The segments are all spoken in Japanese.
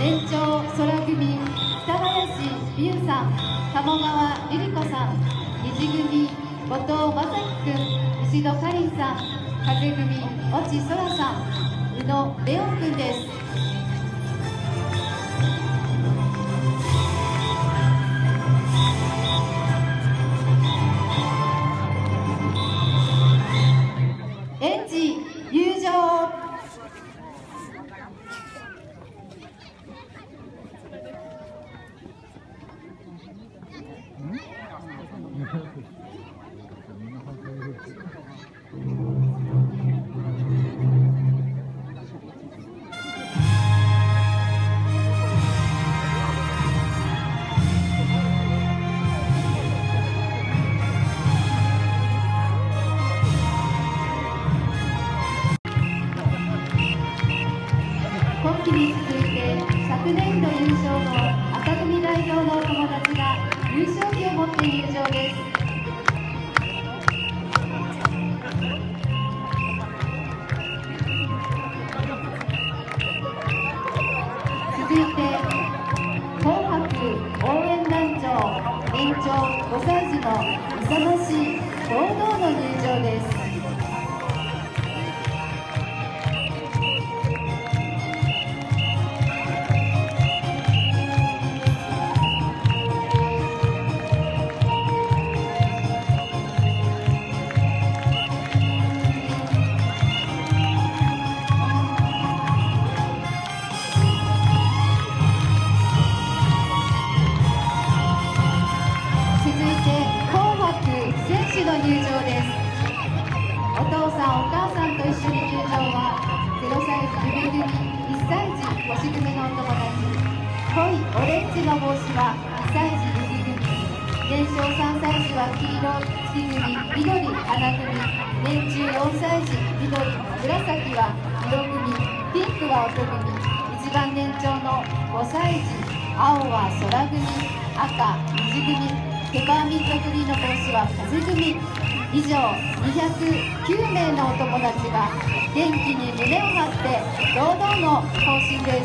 年長空組北林美優さん、鴨川瑠璃子さん、二次組後藤正樹君、石戸かりんさん、風組越智空さん、宇野レオン君です。園児入場。今期に続いて昨年度優勝の赤組代表のお友達が優勝旗を持って入場です。続いて紅白応援団長年長5歳児の勇ましい堂々の入場です。選手の入場です。お父さんお母さんと一緒に入場は0歳児指組、1歳児腰組のお友達、濃いオレンジの帽子は2歳児指組、年少3歳児は黄色月組、緑花組、年中4歳児緑紫は色組、ピンクは音組、一番年長の5歳児青は空組、赤水組、ペパーミントグリーンの帽子は風組。以上209名のお友達が元気に胸を張って堂々の行進です。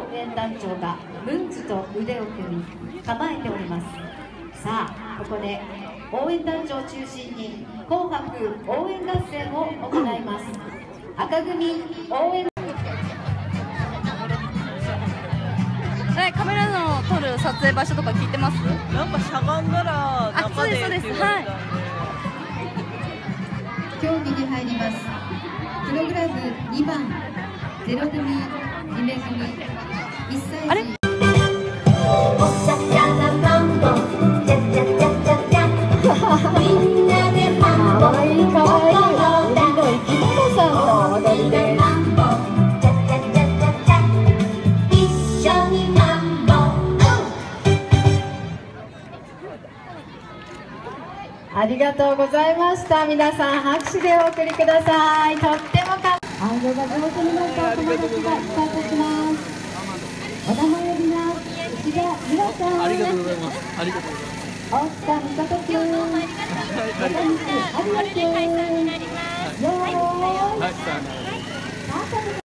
援団長がムンズと腕を組み構えております。さあここで応援団長を中心に紅白応援合戦を行います。赤組応援カメラの撮る撮影場所とか聞いてます？ なんかしゃがんだら中でそうですはい。 競技に入ります。プログラム2番0組2名組1歳児。 あれ？ みんなでかわいいかわいい海の生き物さんの踊りです。ありがとうございました。皆さん拍手でお送りください。とっても愛情が上手になったお友達がスタートします。お名前呼びます。石田美和さん。 ありがとうございます。ありがとうございます。 大塚美里君。中西有也君。よーい。